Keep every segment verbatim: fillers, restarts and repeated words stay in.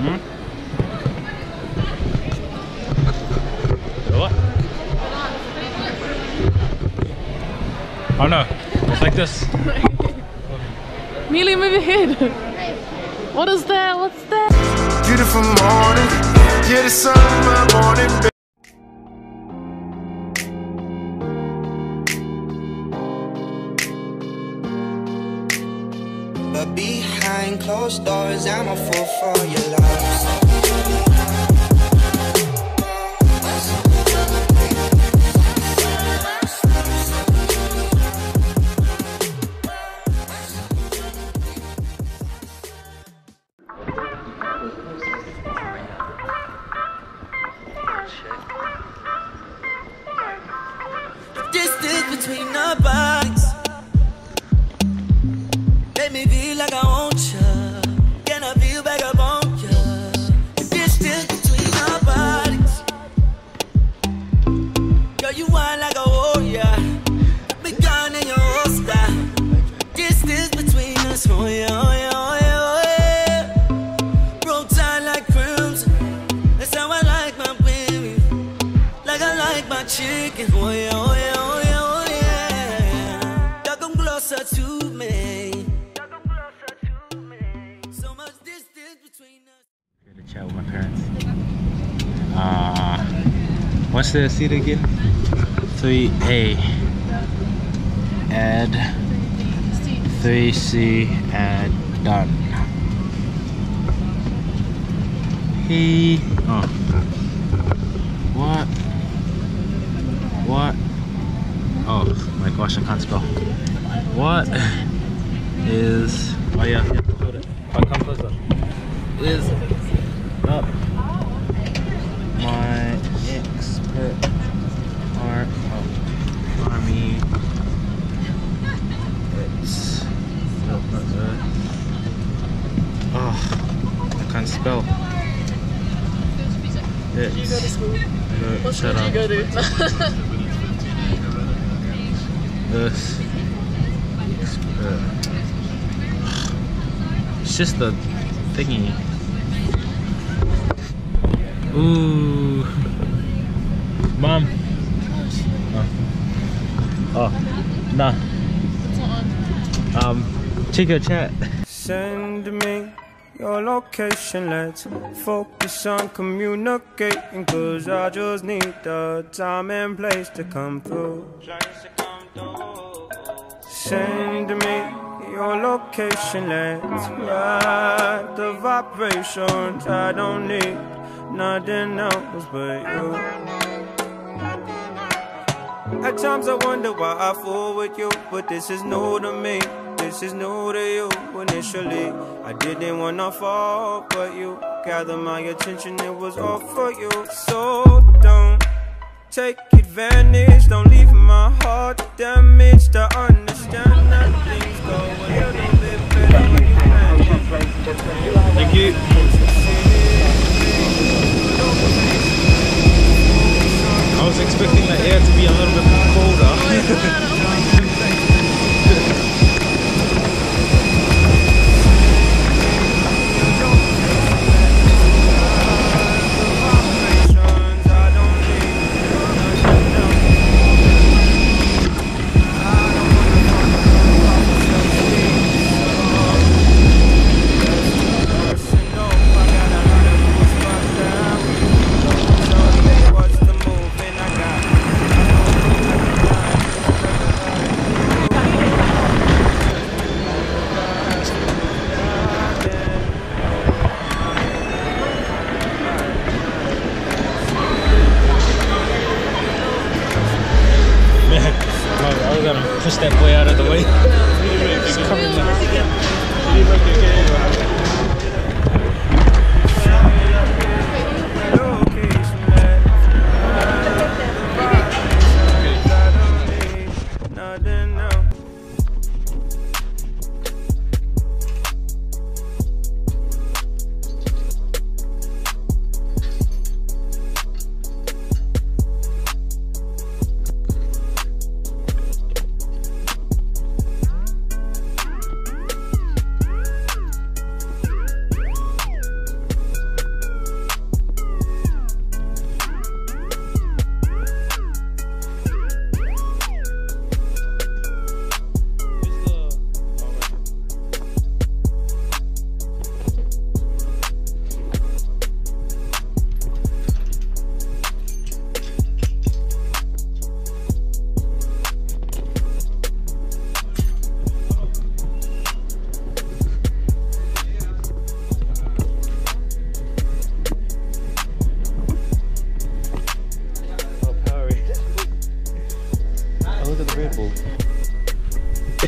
Hmm? What? Oh no, it's like this. Amelia, move your head. What is that? What's that? Beautiful morning, yeah, the sun in my morning. But behind closed doors, I'm a fool for your love. Distance between our bodies make me feel like I want you. Can I feel back up on you? The distance between our bodies, girl, you whine like a warrior. Me gone in your holster. Distance between us, oh yeah, oh yeah, oh yeah, oh yeah. Roll tight like crimson. That's how I like my baby, like I like my chicken, oh yeah, oh yeah. To me. So much distance between us. Here to chat with my parents. Uh, what's the seat again? three A. Add three C. Add done. He. Oh. What? What? Oh my gosh, I can't spell. What is, oh yeah, you have to put it, oh, come closer, is up my expert art of army, it's, oh, I can't spell, it's, Do you go to school? No, what shut school up. do you go to? This. It's just the thingy. Ooh. Mom. Oh. Oh. Nah. Um, check your chat. Send me your location, let's focus on communicating, cause I just need the time and place to come through. Send me your location, let's ride the vibrations. I don't need nothing else but you. At times I wonder why I fool with you, but this is new to me, this is new to you. Initially, I didn't wanna fall, but you gathered my attention, it was all for you. So don't take advantage, don't leave my heart damaged. I understand that things go a little bit better when you manage. Thank you. I was expecting the air to be a little bit colder. Push that boy out of the way. He's coming now.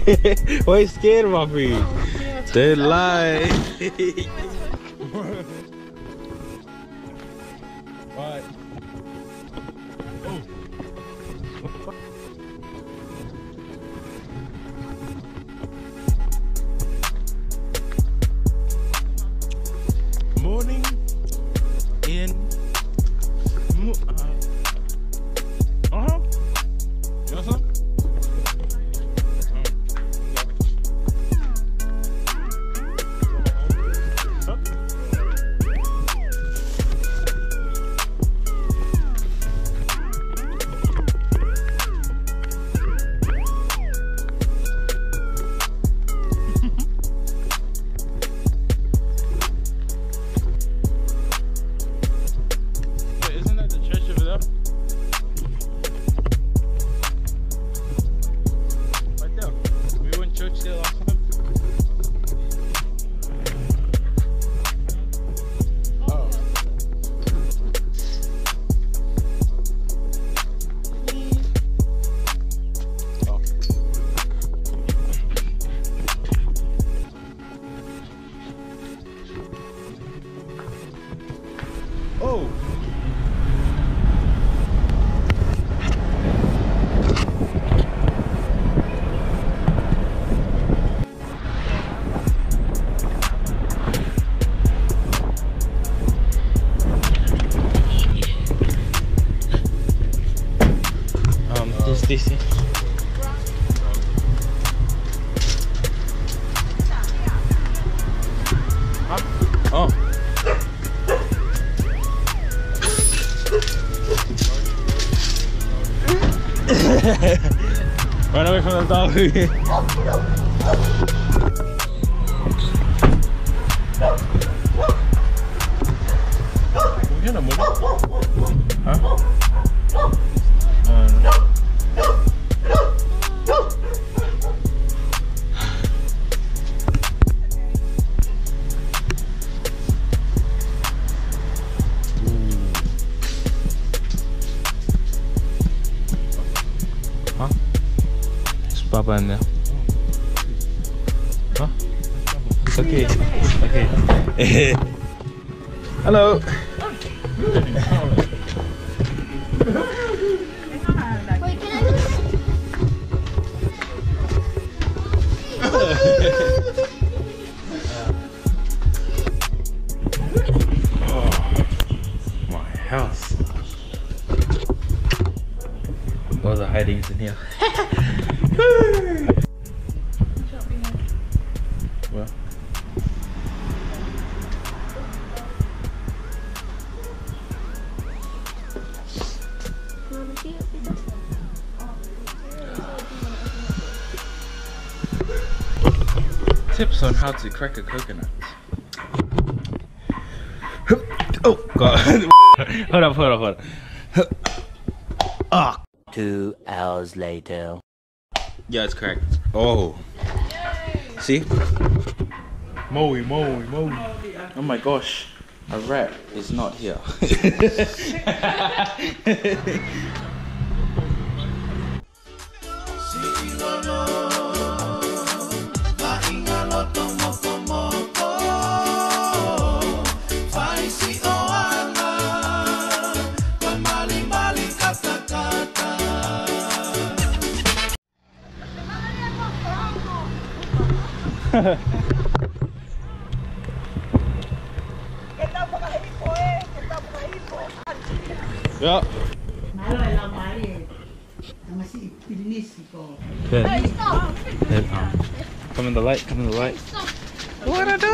Why you scared, Muffy? They lie. What? Morning in uh huh. You want some? Oh. Um, this this. Huh? Oh. Run away from the dog. Huh? Uh, no. Huh? It's Papa in there. Huh? It's okay. Okay. Hello. Oh, my house. All the hidings in here. Well. Tips on how to crack a coconut. Oh god. Hold up, hold up, hold up. Ah. Two hours later. Yeah, it's cracked. Oh. See? Moe, moe, moe. Oh my gosh. A rat is not here. Yeah. Good. Good. Um, come in the light, come in the light. What I do?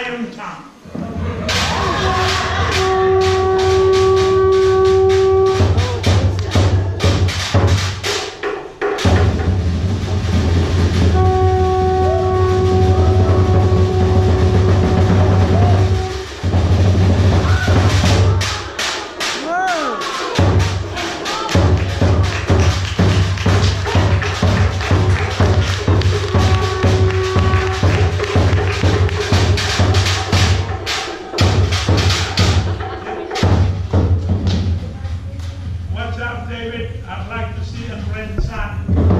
iron tongue. I'd like to see a grandson.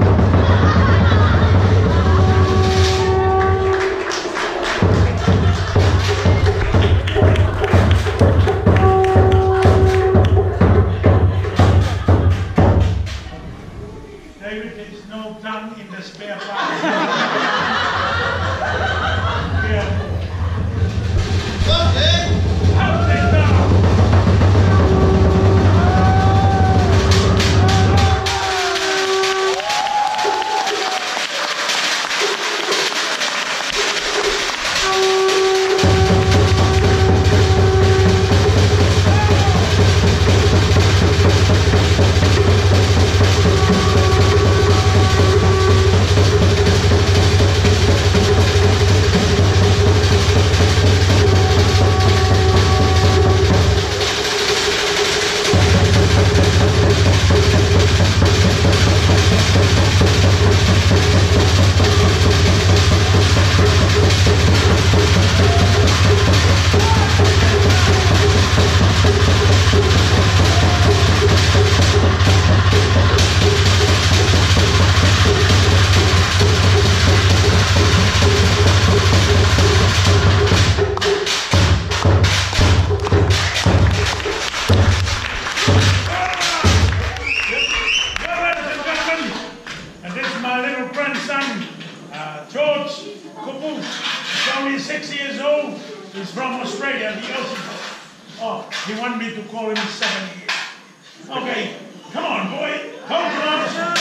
David, there's no tongue in the spare part. Yeah. How's it now? Six years old. He's from Australia. He also, oh, he wanted me to call him seven years. Okay, come on, boy. Come on.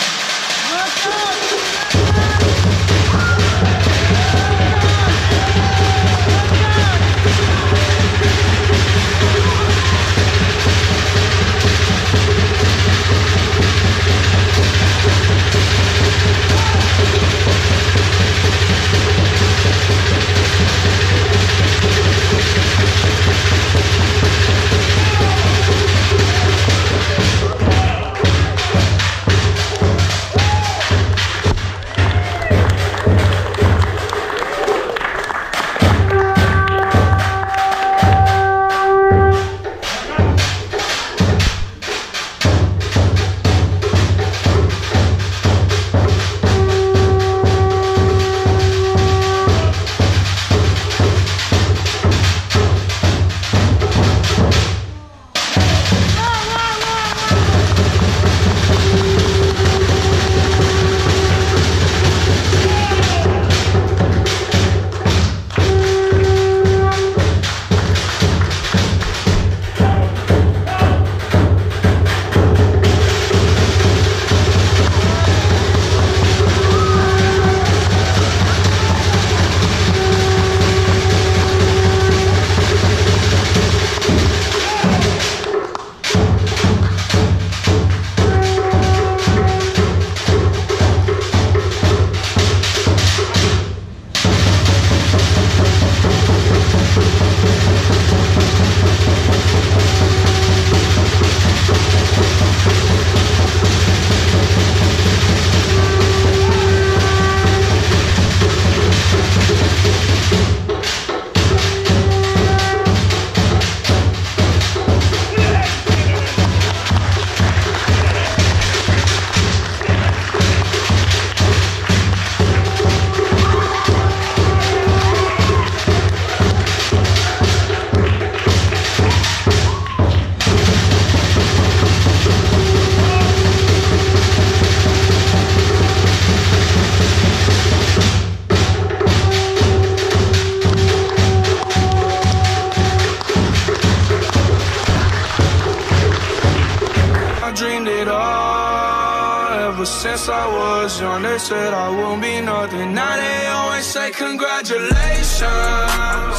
Since I was young, they said I won't be nothing. Now they always say congratulations.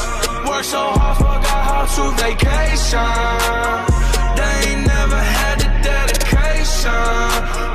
Work so hard, forgot how to vacation. They ain't never had the dedication.